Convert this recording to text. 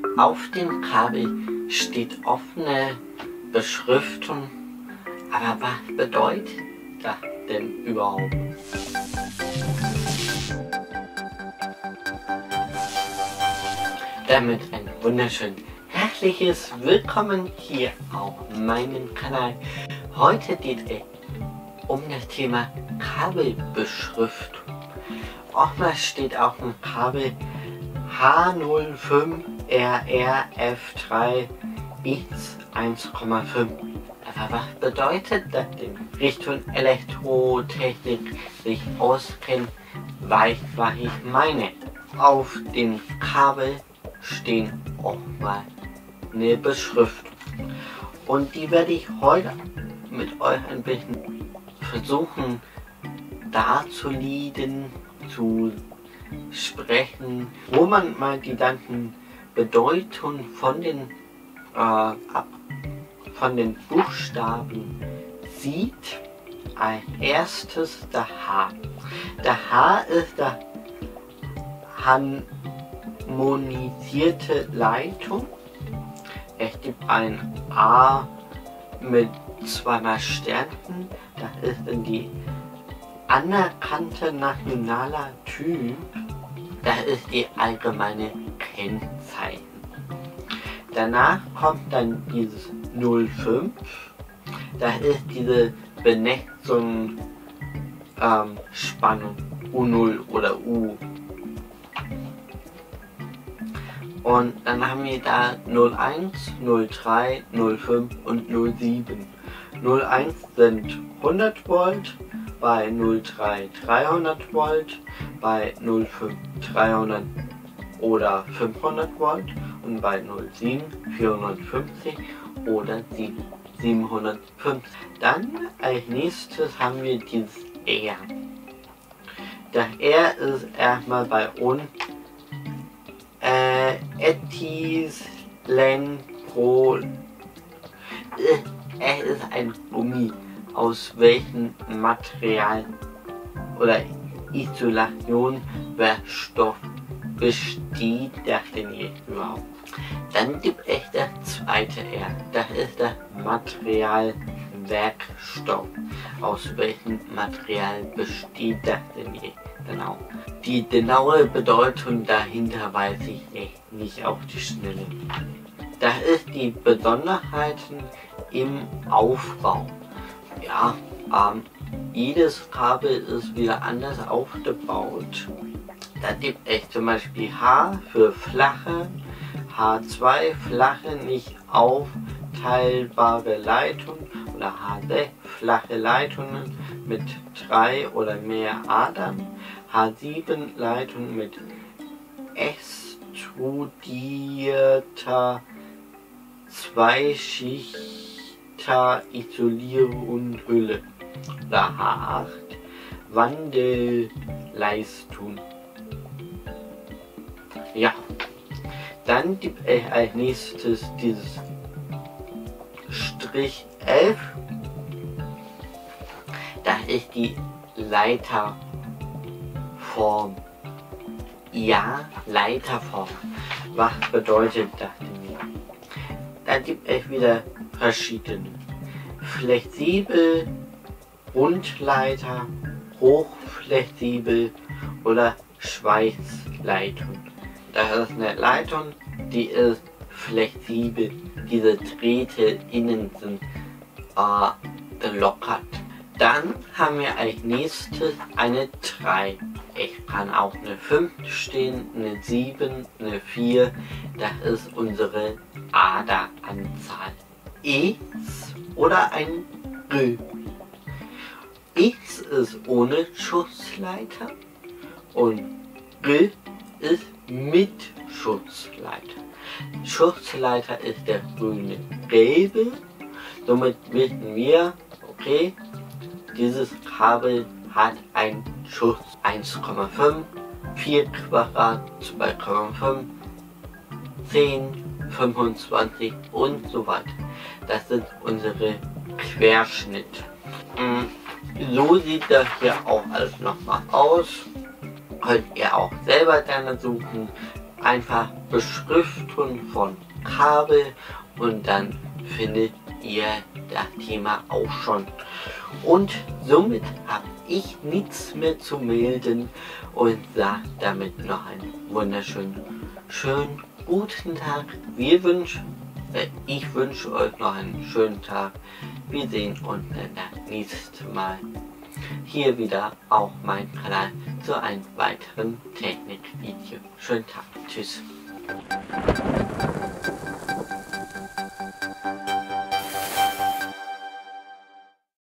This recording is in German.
Auf dem Kabel steht offene Beschriftung, aber was bedeutet das denn überhaupt? Damit ein wunderschön herzliches Willkommen hier auf meinem Kanal. Heute geht es um das Thema Kabelbeschriftung. Oftmals steht auf dem Kabel H05RRF3X1,5. Aber was bedeutet das denn? Richtung Elektrotechnik sich auskennt, weiß, was ich meine. Auf dem Kabel stehen auch mal eine Beschriftung. Und die werde ich heute mit euch ein bisschen versuchen darzulegen, zu sprechen, wo man mal die ganzen Bedeutungen von den Buchstaben sieht. Als erstes der H. Der H ist der harmonisierte Leitung. Es gibt ein A mit zweimal Sternen. Das ist dann die anerkannte nationaler Typ. Das ist die allgemeine Kennzeichen. Danach kommt dann dieses 05. Das ist diese Benetzung Spannung U0 oder U. Und dann haben wir da 01, 03, 05 und 07. 01 sind 100 Volt, bei 03 300 Volt, bei 05 300 oder 500 Volt und bei 07 450 oder 750. Dann als nächstes haben wir dieses R. Das R ist erstmal bei uns Ethylenglycol. Es ist ein Gummi. Aus welchem Material oder Isolationsstoff besteht das denn hier überhaupt? Dann gibt es das zweite R. Das ist der Materialwerkstoff. Aus welchem Material besteht das denn hier? Genau. Die genaue Bedeutung dahinter weiß ich nicht auf die Schnelle. Das ist die Besonderheiten im Aufbau. Ja, jedes Kabel ist wieder anders aufgebaut. Da gibt es zum Beispiel H für flache, H2 flache, nicht aufteilbare Leitung oder H6 flache Leitungen mit 3 oder mehr Adern, H7 Leitungen mit extrudierter Zweischichter Isolierungshülle oder H8 Wandelleistung. Ja, dann gibt es als nächstes dieses Strich 11. Das ist die Leiterform. Ja, Leiterform. Was bedeutet das denn? Da gibt es wieder verschiedene. Flexibel, Rundleiter, hochflexibel oder Schweißleitung. Das ist eine Leitung, die ist flexibel. Diese Drähte innen sind gelockert. Dann haben wir als nächstes eine 3. Es kann auch eine 5 stehen, eine 7, eine 4. Das ist unsere Aderanzahl. X oder ein G. X ist ohne Schutzleiter und G ist mit Schutzleiter. Schutzleiter ist der grüne gelbe. Somit wissen wir, okay, dieses Kabel hat einen Schutz 1,5, 4 Quadrat, 2,5, 10, 25 und so weiter. Das sind unsere Querschnitte. So sieht das hier auch alles nochmal aus. Könnt ihr auch selber gerne suchen. Einfach Beschriftung von Kabel und dann findet ihr das Thema auch schon. Und somit habe ich nichts mehr zu melden und sage damit noch einen schönen guten Tag. Ich wünsche euch noch einen schönen Tag. Wir sehen uns dann das nächste Mal hier wieder auf meinem Kanal zu einem weiteren Technikvideo. Schönen Tag. Tschüss.